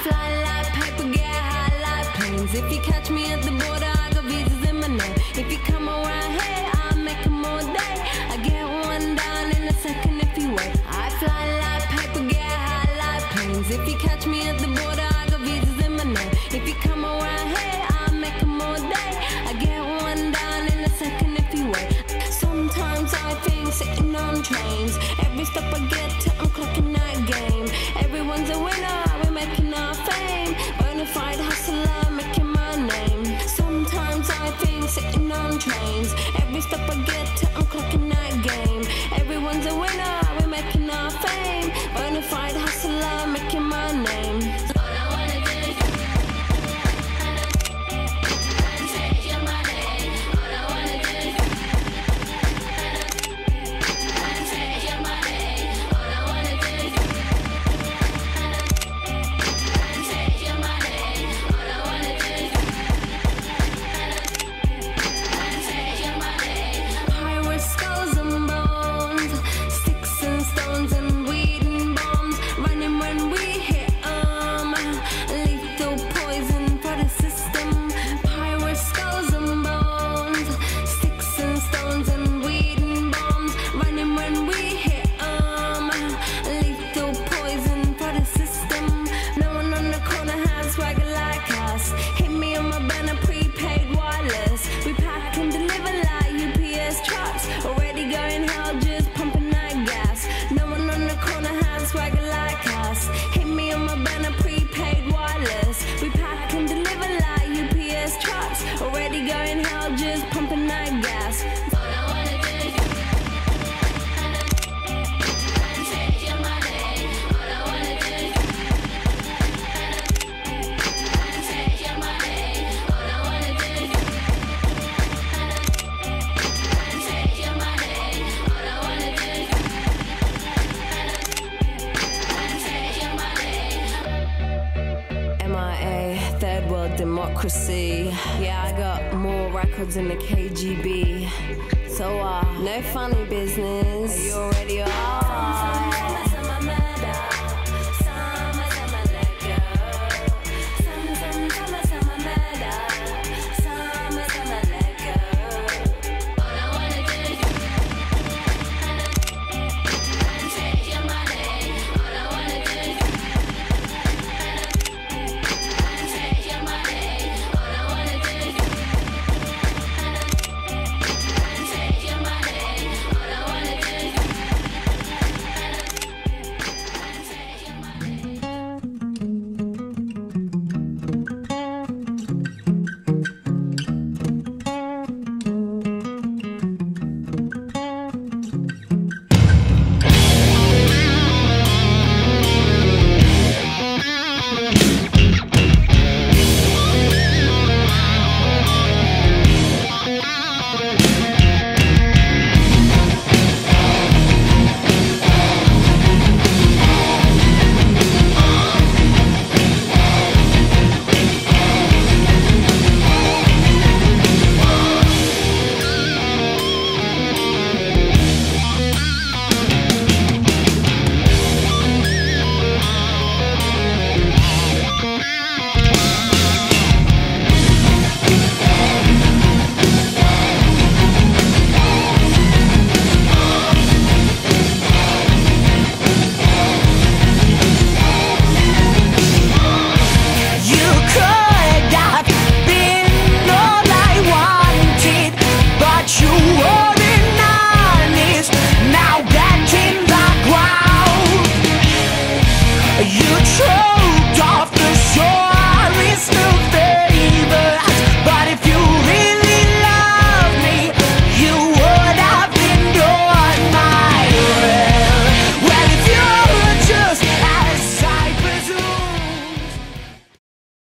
fly like paper, get high like planes. If you catch me at the border, I got visas in my name. If you come around here, I'll make them all day. I get one down in a second if you wait. I fly like paper, get high like planes. If you catch me at the border, I got visas in my name. If you come around here, I'll make them all day. I get one down in a second if you wait. Sometimes I think sitting on trains. Every stop I get to, I'm clocking that game. Everyone's a winner, we're making our fame. Bonafide hustler, making my name. Sometimes I think sitting on trains. Every stop I get to, I'm clocking that game. Everyone's a winner, we're making our fame. Bonafide hustler, making my name. Third world democracy. Yeah, I got more records than the KGB. So, no funny business. Are you already on?